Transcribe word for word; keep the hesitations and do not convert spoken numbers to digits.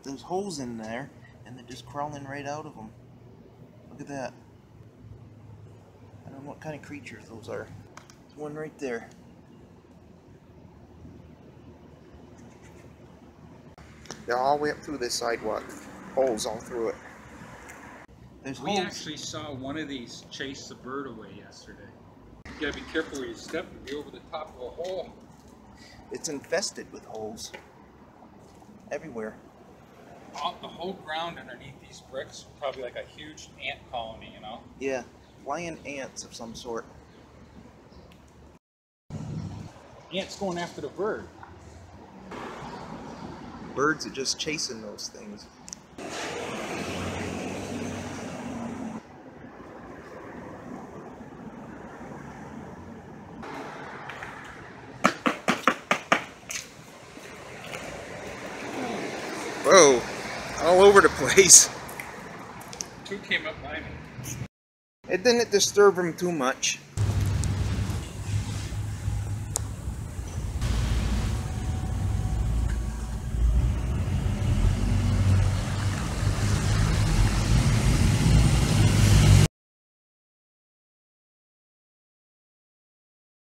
There's holes in there, and they're just crawling right out of them. Look at that. I don't know what kind of creatures those are. There's one right there. They're all the way up through this sidewalk. Holes all through it. There's we holes. actually saw one of these chase the bird away yesterday. You gotta be careful where you step and be over the top of a hole. It's infested with holes. Everywhere. All, the whole ground underneath these bricks, probably like a huge ant colony, you know? Yeah, flying ants of some sort. Ants going after the bird. Birds are just chasing those things. Whoa, all over the place. Two came up behind me. It didn't disturb him too much.